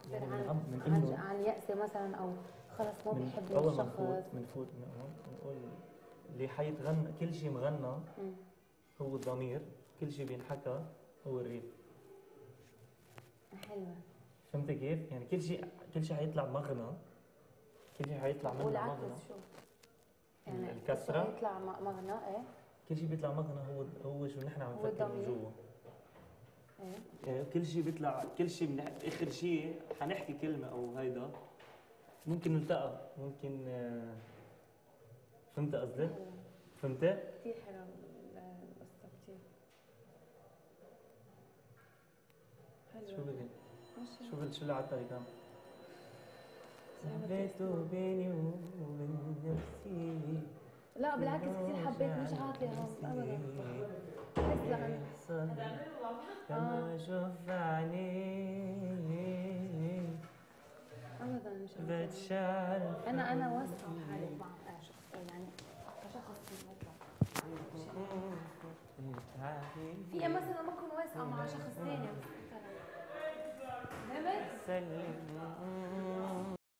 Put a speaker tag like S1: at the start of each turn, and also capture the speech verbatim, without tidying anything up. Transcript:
S1: يعني
S2: عن
S1: من من
S2: عن,
S1: انه
S2: عن يأسة مثلا او خلص ما
S1: من
S2: بيحبني
S1: اول ما
S2: الشخص.
S1: نفوت بنفوت بنقول اللي حيتغنى كل شيء مغنى هو الضمير، كل شيء بينحكى هو الريف.
S2: حلوة.
S1: فهمت كيف؟ يعني كل شيء كل شيء حيطلع مغنى، كل شيء حيطلع منه مغنى.
S2: والعكس شو؟ يعني
S1: الكسرة
S2: يطلع مغنى ايه؟
S1: كل شيء بيطلع مغنى هو هو شو نحن عم نفكر من جوا.
S2: ايه؟
S1: يعني كل شيء بيطلع كل شيء من اخر شيء حنحكي كلمة او هيدا ممكن نلتقى ممكن آه، فهمت قصدي؟ فهمت؟
S2: كثير حلو القصة كثير حلوة.
S1: شو بدي؟
S2: ماشي.
S1: شو بدي شو اللي على الطريقة؟ حبيته بيني وبين نفسي.
S2: لا بالعكس كثير حبيت، مش عاطلة هون ابدا. بس لغني
S1: لما اشوف عينيك
S2: ابدا مش
S1: بتشعر.
S2: انا انا واثقة بحالي مع شخص يعني كشخص في مثلا ما اكون واثقة مع شخص ثاني. فهمت؟
S1: سلم